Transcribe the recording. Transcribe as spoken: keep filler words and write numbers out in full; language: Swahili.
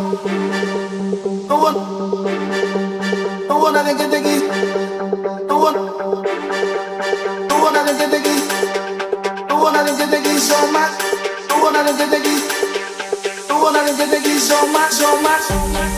No one, no one I can get the key. No one, no one I can get the key. No one I can get the key so much. No one I can get the key. No one I can get the key so much, so much.